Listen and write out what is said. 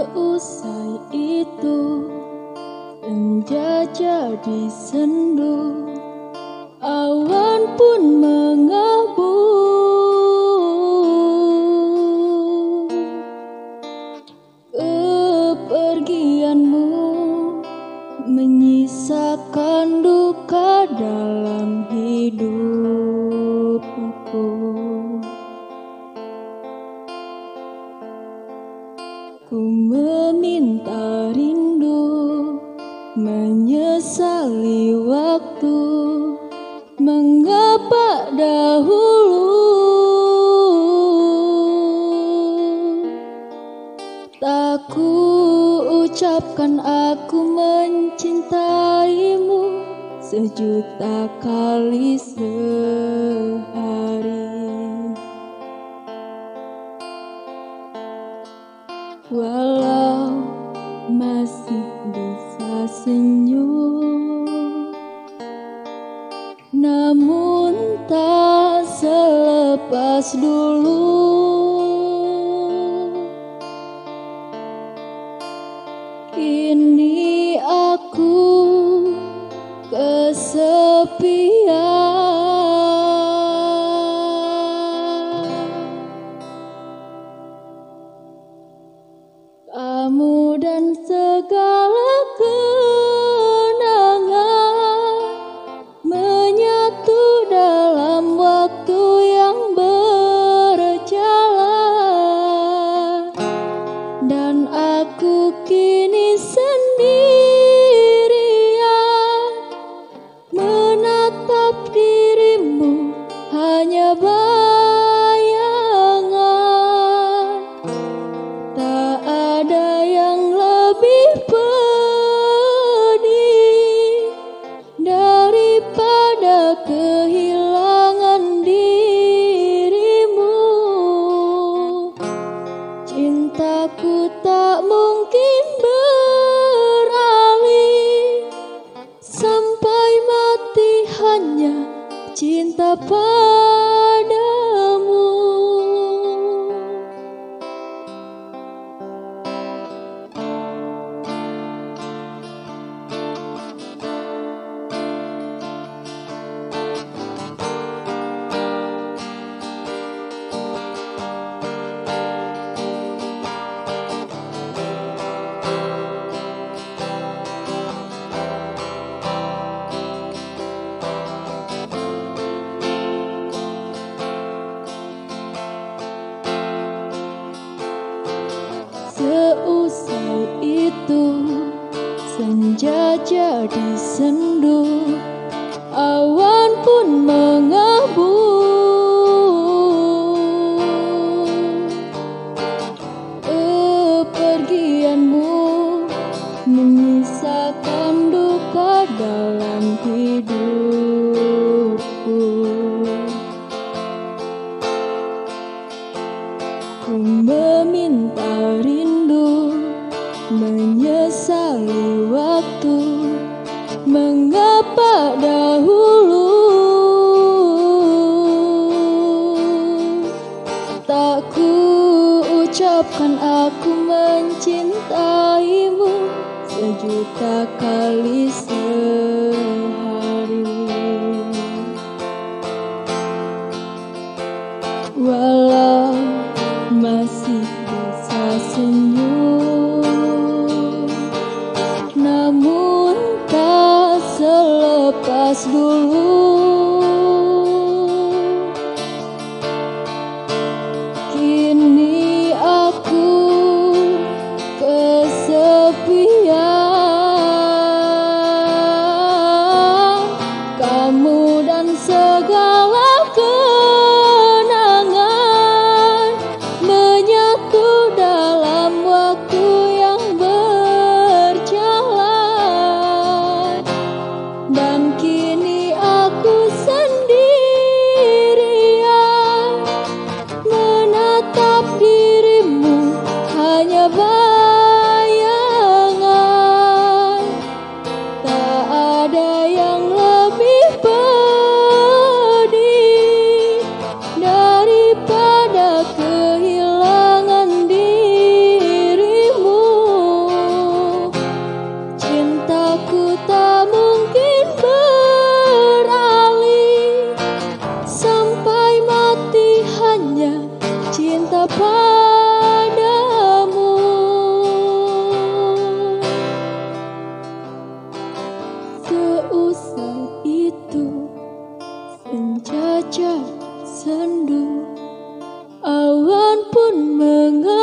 Seusai itu senja jadi sendu, awan pun mengabu. Kepergianmu menyisakan duka dalam hidupku. Ku meminta rindu, menyesali waktu, mengapa dahulu tak ku ucapkan aku mencintaimu sejuta kali sehari. Walau masih bisa senyum, namun tak selepas dulu. Kini aku kesepian. Kamu dan segala kenangan menyatu dalam waktu yang berjalan, dan aku kini sendirian menatap dirimu hanya bayangan. Tak ada yang lebih pedih daripada kehilangan dirimu. Cintaku tak mungkin beralih, sampai mati hanya cinta padamu. Seusai itu senja jadi sendu, awan pun mengabu. Kepergianmu menyisakan duka dalam hidupku. Ku meminta rindu, menyesali waktu, mengapa dahulu tak ku ucapkan aku mencintaimu sejuta kali sehari. Walau masih bisa senyum, namun tak selepas dulu. Kini aku kesepian. Kamu dan segala kenangan menyatu dalam waktu pun mengalir